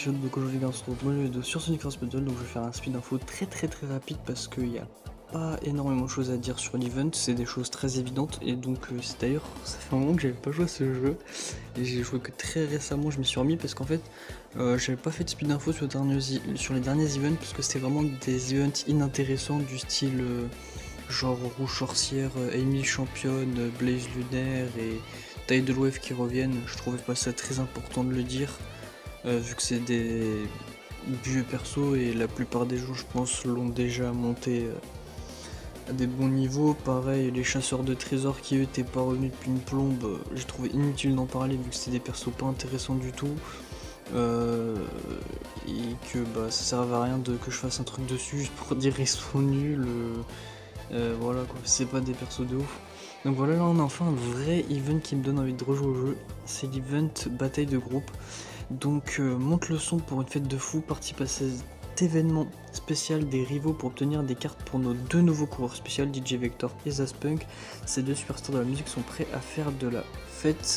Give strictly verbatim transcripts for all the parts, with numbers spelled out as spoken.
épisode, donc aujourd'hui on se retrouve dans vidéo sur Sonic Force Battle, donc je vais faire un speed info très très très rapide parce qu'il n'y a pas énormément de choses à dire sur l'event, c'est des choses très évidentes et donc euh, c'est d'ailleurs, ça fait un moment que j'avais pas joué à ce jeu et j'ai joué que très récemment, je m'y suis remis parce qu'en fait euh, j'avais pas fait de speed info sur, sur les derniers events parce que c'était vraiment des events inintéressants du style euh, genre Rouge Sorcière, euh, Amy Championne, euh, Blaze Lunaire et Tidal Wave qui reviennent, je trouvais pas ça très important de le dire. Euh, vu que c'est des vieux persos et la plupart des joueurs je pense l'ont déjà monté euh, à des bons niveaux. Pareil, les chasseurs de trésors qui eux étaient pas revenus depuis une plombe, euh, j'ai trouvé inutile d'en parler vu que c'était des persos pas intéressants du tout euh, et que bah ça servait à rien de que je fasse un truc dessus juste pour dire ils sont nuls. euh, euh, voilà quoi, c'est pas des persos de ouf. Donc voilà, là on a enfin un vrai event qui me donne envie de rejouer au jeu, c'est l'event bataille de groupe. Donc euh, monte le son pour une fête de fou, participe à cet événement spécial des rivaux pour obtenir des cartes pour nos deux nouveaux coureurs spéciaux, D J Vector et Zaspunk. Ces deux superstars de la musique sont prêts à faire de la fête.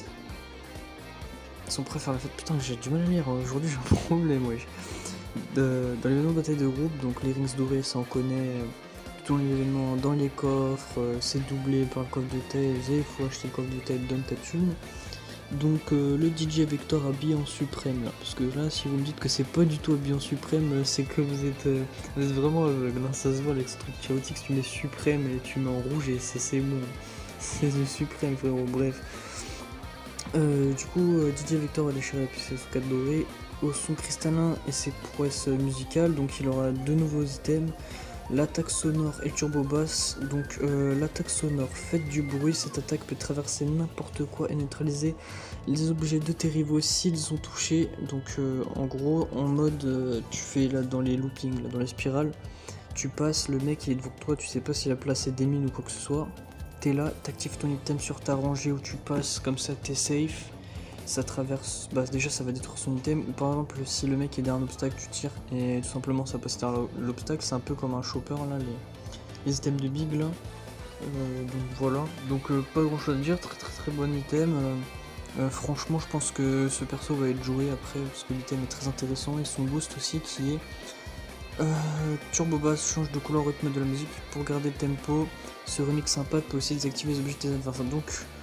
Ils sont prêts à faire la fête, putain j'ai du mal à lire, aujourd'hui j'ai un problème wesh. De, dans l'événement bataille de groupe, donc les rings dorés ça on connaît, tout l'événement dans les coffres, euh, c'est doublé par le coffre de Tails et il faut acheter le coffre de Tails, donne ta thune. Donc euh, le D J Vector habillé en suprême là, parce que là si vous me dites que c'est pas du tout habillé en suprême, c'est que vous êtes, euh, vous êtes vraiment aveugle, hein, ça se voit avec ce truc chaotique, si tu mets suprême et tu mets en rouge et c'est bon, c'est le suprême frérot, bref. Euh, du coup euh, D J Vector va déchirer la puce sous quatre doré au son cristallin et ses prouesses musicales, donc il aura deux nouveaux items. L'attaque sonore et turbo basse. Donc euh, l'attaque sonore, faites du bruit, cette attaque peut traverser n'importe quoi et neutraliser les objets de tes rivaux s'ils sont touchés. Donc euh, en gros en mode euh, tu fais là dans les loopings, là, dans les spirales, tu passes, le mec il est devant toi, tu sais pas s'il a placé des mines ou quoi que ce soit, t'es là, t'actives ton item sur ta rangée où tu passes, comme ça t'es safe. Ça traverse, bah déjà ça va détruire son item, ou par exemple si le mec est derrière un obstacle tu tires et tout simplement ça passe derrière l'obstacle, c'est un peu comme un chopper là, les, les items de big là, euh, donc voilà, donc euh, pas grand chose à dire, très très très bon item, euh, euh, franchement je pense que ce perso va être joué après parce que l'item est très intéressant et son boost aussi qui est euh, turbo bass, change de couleur au rythme de la musique pour garder le tempo, ce remix sympa peut aussi désactiver les objets des adversaires, donc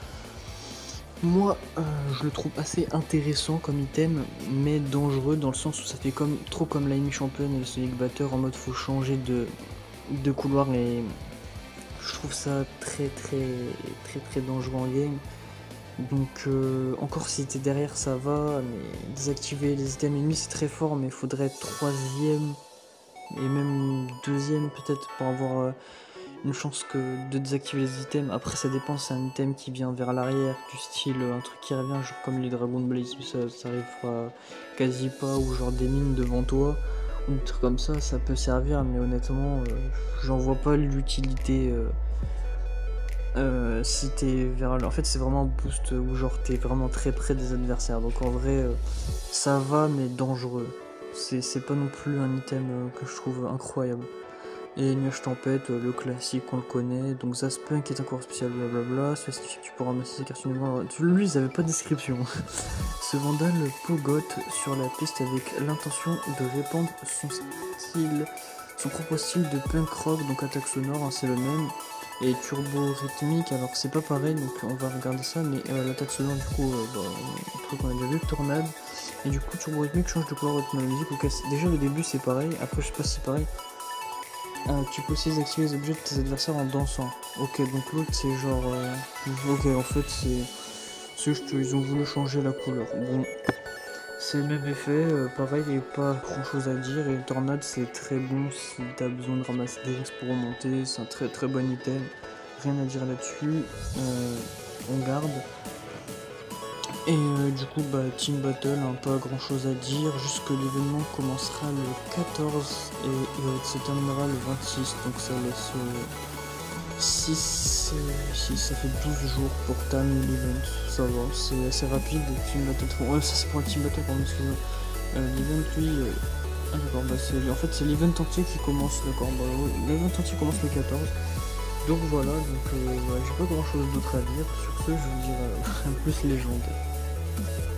moi, euh, je le trouve assez intéressant comme item, mais dangereux dans le sens où ça fait comme trop comme l'Amy Champion et le Sonic Batter en mode faut changer de, de couloir et je trouve ça très très très très dangereux en game. Donc euh, encore si t'es derrière ça va, mais désactiver les items ennemis c'est très fort, mais il faudrait être troisième et même deuxième peut-être pour avoir euh, une chance que de désactiver les items. Après ça dépend, c'est un item qui vient vers l'arrière, du style un truc qui revient genre comme les Dragon Blaze, ça, ça arrivera quasi pas, ou genre des mines devant toi ou des trucs comme ça, ça peut servir, mais honnêtement euh, j'en vois pas l'utilité euh, euh, si t'es vers là. En fait c'est vraiment un boost où genre t'es vraiment très près des adversaires, donc en vrai euh, ça va mais dangereux, c'est pas non plus un item euh, que je trouve incroyable. Et Nuage Tempête, le classique on le connaît, donc Zaspunk est un coureur spécial blablabla, ce spécifique tu peux ramasser ses cartes uniquement. Lui ils avaient pas de description. Ce vandale pogote sur la piste avec l'intention de répandre son style, son propre style de punk rock, donc attaque sonore, hein, c'est le même. Et turbo rythmique, alors c'est pas pareil, donc on va regarder ça, mais euh, l'attaque sonore du coup, euh, bah, un truc qu'on a déjà vu, tornade. Et du coup turbo rythmique change de couleur rythme de la musique, ok, déjà le début c'est pareil, après je sais pas si c'est pareil. Ah, tu peux aussi désactiver les objets de tes adversaires en dansant. Ok, donc l'autre c'est genre... Euh... Ok, en fait c'est... C'est juste ils ont voulu changer la couleur. Bon, c'est le même effet, euh, pareil, il n'y a pas grand chose à dire. Et le tornade c'est très bon si t'as besoin de ramasser des risques pour remonter. C'est un très très bon item. Rien à dire là-dessus. Euh, on garde. Et euh, du coup, bah, Team Battle, hein, pas grand chose à dire, juste que l'événement commencera le quatorze et euh, se terminera le vingt-six, donc ça laisse euh, six, six, ça fait douze jours pour terminer l'event, ça va, c'est assez rapide. Team Battle, ouais, ça c'est pour le Team Battle, pardon, excusez-moi. Euh, l'event, lui, euh... ah d'accord, bah, c'est en fait c'est l'event entier qui commence, d'accord, bah, l'event entier commence le quatorze. Donc voilà, donc euh, ouais, j'ai pas grand chose d'autre à dire, sur ce je vous dirai euh, plus légendaire.